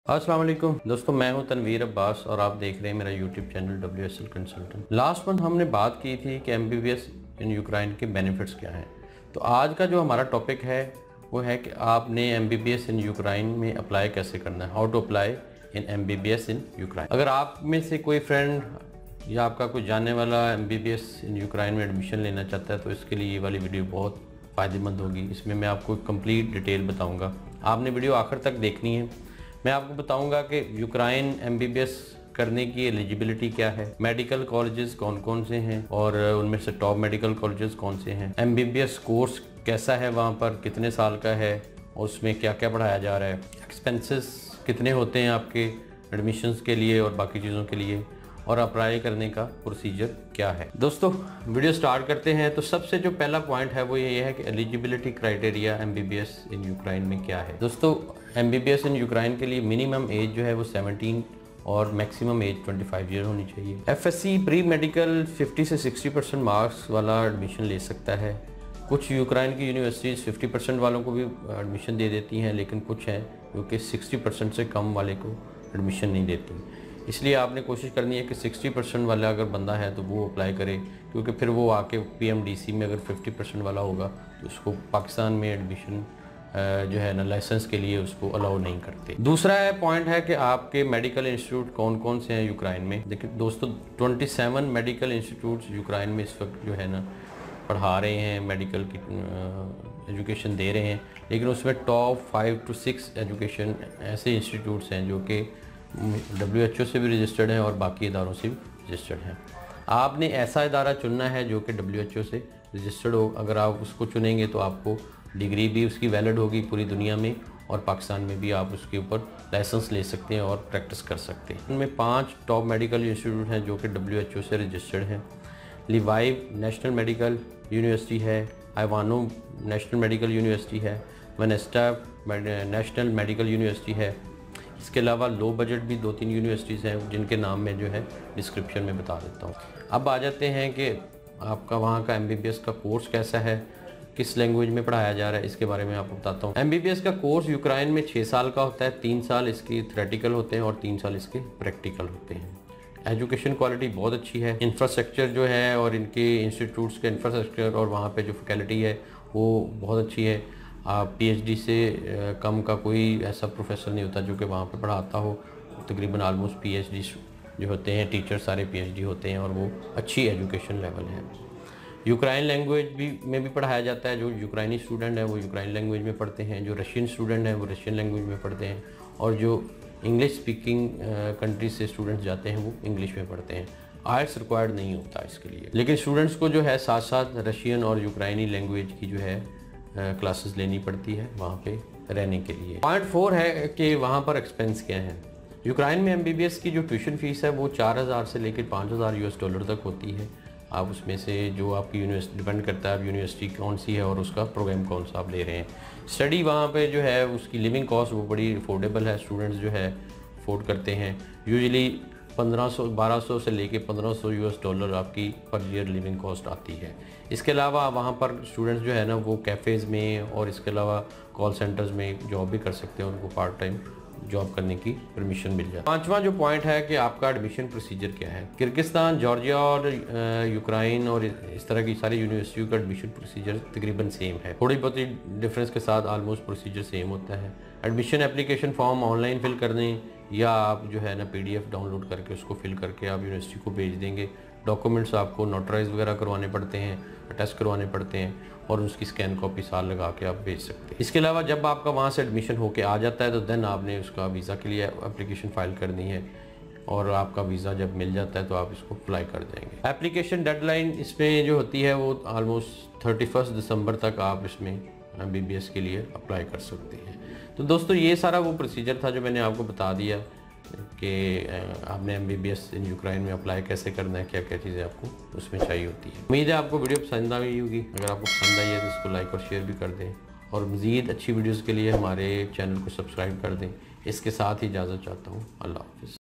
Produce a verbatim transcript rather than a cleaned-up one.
अस्सलाम वालेकुम दोस्तों, मैं हूं तनवीर अब्बास और आप देख रहे हैं मेरा YouTube channel W S L consultant. Last month हमने बात की थी कि M B B S in Ukraine के बेनिफिट्स क्या हैं। तो आज का जो हमारा टॉपिक है वो है कि आपने M B B S in Ukraine में अप्लाई कैसे करना है, how to apply in M B B S in Ukraine. अगर आप में से कोई फ्रेंड या आपका कोई जानने वाला M B B S in Ukraine में एडमिशन लेना चाहता है तो इसके लिए ये वाली वीडियो बहुत फ़ायदेमंद होगी। इसमें मैं आपको कंप्लीट डिटेल बताऊँगा, आपने वीडियो आखिर तक देखनी है। मैं आपको बताऊंगा कि Ukraine M B B S करने की एलिजिबिलिटी क्या है, मेडिकल कॉलेजेस कौन कौन से हैं और उनमें से टॉप मेडिकल कॉलेजेस कौन से हैं, M B B S course कैसा है, वहाँ पर कितने साल का है और उसमें क्या क्या पढ़ाया जा रहा है, एक्सपेंसेस कितने होते हैं आपके एडमिशन्स के लिए और बाकी चीज़ों के लिए, और अप्लाई करने का प्रोसीजर क्या है। दोस्तों वीडियो स्टार्ट करते हैं। तो सबसे जो पहला पॉइंट है वो ये है कि eligibility criteria M B B S in Ukraine में क्या है। दोस्तों M B B S in Ukraine के लिए मिनिमम एज जो है वो सेवनटीन और maximum age twenty five year होनी चाहिए। F S C pre medical fifty से सिक्सटी परसेंट मार्क्स वाला एडमिशन ले सकता है। कुछ यूक्रेन की यूनिवर्सिटीज़ फिफ्टी परसेंट वालों को भी एडमिशन दे देती हैं, लेकिन कुछ हैं जो कि सिक्सटी परसेंट से कम वाले को एडमिशन नहीं देती। इसलिए आपने कोशिश करनी है कि सिक्सटी परसेंट वाला अगर बंदा है तो वो अप्लाई करे, क्योंकि फिर वो आके पी एम डी सी में अगर फिफ्टी परसेंट वाला होगा तो उसको पाकिस्तान में एडमिशन जो है ना लाइसेंस के लिए उसको अलाउ नहीं करते। दूसरा है पॉइंट है कि आपके मेडिकल इंस्टीट्यूट कौन कौन से हैं यूक्रेन में। देखिए दोस्तों twenty seven medical institutes Ukraine में इस वक्त जो है ना पढ़ा रहे हैं, मेडिकल की एजुकेशन दे रहे हैं, लेकिन उसमें top five to six education ऐसे इंस्टीट्यूट्स हैं जो कि डब्ल्यू एच ओ से भी रजिस्टर्ड हैं और बाकी इदारों से भी रजिस्टर्ड हैं। आपने ऐसा इदारा चुनना है जो कि डब्ल्यू एच ओ से रजिस्टर्ड हो। अगर आप उसको चुनेंगे तो आपको डिग्री भी उसकी वैलिड होगी पूरी दुनिया में, और पाकिस्तान में भी आप उसके ऊपर लाइसेंस ले सकते हैं और प्रैक्टिस कर सकते हैं। उनमें पांच टॉप मेडिकल इंस्टीट्यूट हैं जो कि डब्ल्यू एच ओ से रजिस्टर्ड हैं। लिवाइव नेशनल मेडिकल यूनिवर्सिटी है, आइवानो नेशनल मेडिकल यूनिवर्सिटी है, वेनेस्टा नेशनल मेडिकल यूनिवर्सिटी है। इसके अलावा लो बजट भी दो तीन यूनिवर्सिटीज़ हैं जिनके नाम मैं जो है डिस्क्रिप्शन में बता देता हूँ। अब आ जाते हैं कि आपका वहाँ का एम बी बी एस का कोर्स कैसा है, किस लैंग्वेज में पढ़ाया जा रहा है, इसके बारे में आपको बताता हूँ। एम बी बी एस का कोर्स यूक्रेन में छः साल का होता है, तीन साल इसकी थ्योरेटिकल होते हैं और तीन साल इसके प्रैक्टिकल होते हैं। एजुकेशन क्वालिटी बहुत अच्छी है, इंफ्रास्ट्रक्चर जो है और इनके इंस्टीट्यूट्स के इंफ्रास्ट्रक्चर और वहाँ पे जो फैकल्टी है वो बहुत अच्छी है। पी एच डी से कम का कोई ऐसा प्रोफेसर नहीं होता जो कि वहाँ पे पढ़ाता हो। तकरीबन आलमोस्ट पी एच डी जो होते हैं टीचर सारे पी एच डी होते हैं और वो अच्छी एजुकेशन लेवल है। यूक्रेन लैंग्वेज भी में भी पढ़ाया जाता है। जो यूक्रेनी स्टूडेंट हैं वो यूक्रेन लैंग्वेज में पढ़ते हैं, जो रशियन स्टूडेंट हैं वो रशियन लैंग्वेज में पढ़ते हैं, और जो इंग्लिश स्पीकिंग कंट्रीज से स्टूडेंट्स जाते हैं वो इंग्लिश में पढ़ते हैं। आइल्स रिक्वायर्ड नहीं होता इसके लिए, लेकिन स्टूडेंट्स को जो है साथ साथ रशियन और यूक्रेनी लैंग्वेज की जो है क्लासेस लेनी पड़ती है वहाँ पे रहने के लिए। पॉइंट फोर है कि वहाँ पर एक्सपेंस क्या है। यूक्रेन में एम बी बी एस की जो ट्यूशन फीस है वो चार हज़ार से लेकर पाँच हज़ार यू एस डॉलर तक होती है। आप उसमें से जो आपकी यूनिवर्सिटी डिपेंड करता है आप यूनिवर्सिटी कौन सी है और उसका प्रोग्राम कौन सा आप ले रहे हैं। स्टडी वहाँ पे जो है उसकी लिविंग कॉस्ट वो बड़ी अफोर्डेबल है, स्टूडेंट्स जो है अफोर्ड करते हैं। यूजुअली पंद्रह सौ बारह सौ से लेके पंद्रह सौ यू एस डॉलर आपकी पर ईयर लिविंग कॉस्ट आती है। इसके अलावा वहाँ पर स्टूडेंट्स जो है ना वो कैफ़ेज़ में और इसके अलावा कॉल सेंटर्स में जॉब भी कर सकते हैं, उनको पार्ट टाइम जॉब करने की परमिशन मिल जाए। पांचवा जो पॉइंट है कि आपका एडमिशन प्रोसीजर क्या है। किर्गिस्तान, जॉर्जिया और यूक्रेन और इस तरह की सारी यूनिवर्सिटियों का एडमिशन प्रोसीजर तकरीबन सेम है, थोड़ी बहुत डिफरेंस के साथ ऑलमोस्ट प्रोसीजर सेम होता है। Admission application form online fill करने या आप जो है ना पी डी एफ डाउनलोड करके उसको फिल करके आप यूनिवर्सिटी को भेज देंगे। डॉक्यूमेंट्स आपको नोटराइज वगैरह करवाने पड़ते हैं, अटेस्ट करवाने पड़ते हैं और उसकी स्कैन कॉपी साल लगा के आप भेज सकते हैं। इसके अलावा जब आपका वहाँ से एडमिशन होके आ जाता है तो देन आपने उसका वीज़ा के लिए एप्लीकेशन फ़ाइल करनी है, और आपका वीज़ा जब मिल जाता है तो आप इसको अप्लाई कर देंगे। एप्लीकेशन डेडलाइन इसमें जो होती है वो आलमोस्ट थर्टी फर्स्ट दिसंबर तक आप इसमें एम बी बी एस के लिए अप्लाई कर सकते हैं। तो दोस्तों ये सारा वो प्रोसीजर था जो मैंने आपको बता दिया कि आपने M B B S in Ukraine में अप्लाई कैसे करना है, क्या क्या चीज़ें आपको उसमें चाहिए होती है। उम्मीद है आपको वीडियो पसंद आई होगी। अगर आपको पसंद आई है तो इसको लाइक और शेयर भी कर दें, और मज़ीद अच्छी वीडियोज़ के लिए हमारे चैनल को सब्सक्राइब कर दें। इसके साथ ही इजाज़त चाहता हूँ। अल्लाह हाफ़िज़।